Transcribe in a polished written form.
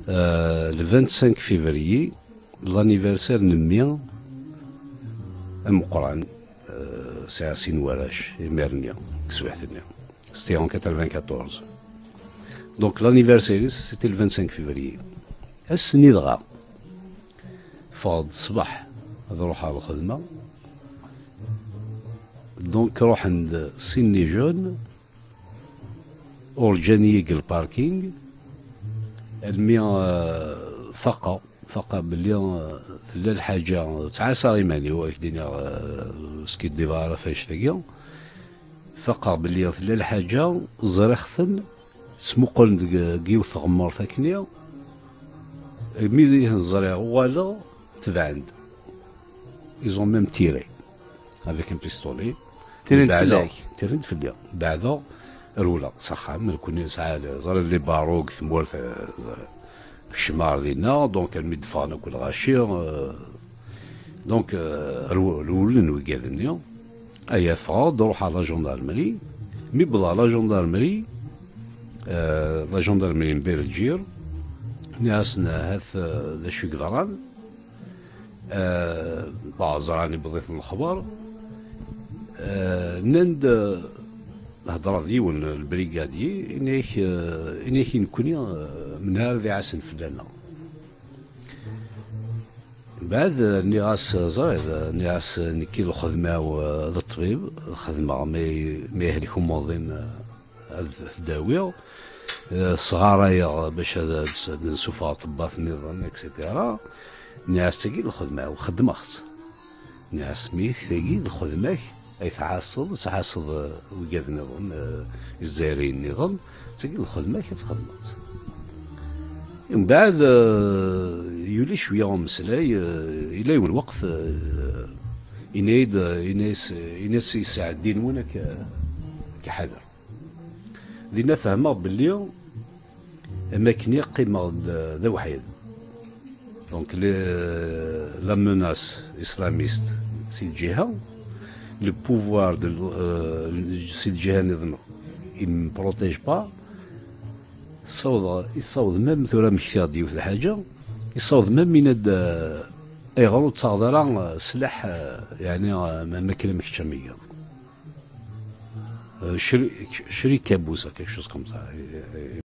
Le 25 février, l'anniversaire de mien, مقران ساعة سين وراش ميرنيا كسوحتني. C'était en 94. Donc l'anniversaire, c'était le 25 février. السني دغا فاض الصباح نروح على الخدمة. دونك روح عند سيني جون ورجاني الباركينغ الميا فقا بلي تلا الحاجة تاع صايماني هو يدينا سكي ديفارا فاش تاقيا فقا بلي تلا الحاجة زريختن سموقن كيو ثغمر ثاكنيا ميدي نزريغ ولا تبعند ils ont même tiré avec un pistolet تيرين تفلاك تيرين تفليا بعدا رولا سخام كوني ساعة زرز لي باروك ثمورث الشمار ديالنا دونك المدفان وكل غاشير دونك الولن وكادني ايا فاد نروح على لا جوندارمري مي بلا لا جوندارمري لا جوندارمري نبير الجير ناسنا هاث ذا شو قدران زراني بضيف الخبر نند الهضره ديون البريغادي انيك نكوني من هذا عسن فلانا بعد نيغاس زايد نيغاس نكي الخدمه والطبيب الخدمه ما يهلك موظن الداويه صغاريا باش نشوف اطباء النظام اكسيتيرا ناس تجي الخدمه وخدمت ناس ميك تجي الخدمه اي تعاصد وقاد النظام الجزائري النظام تجي الخدمه كيف خدمت من بعد يولي شويه مسلاي الى يوم الوقت يناس يساعدين هنا كحذر دينا فهمه باللي اماكن قيمه ذا وحيد دونك لا موناس اسلاميست سي الجهه لو بوفوار سي الجهه نظام يم بروتيج با يصوض ميم ثورة مكتير ديو في الحاجة يصوض ميم من اي غلو تصاغدرا سلاح يعني ماكينة محكمية شري كابوسة كيك شوز كوم سا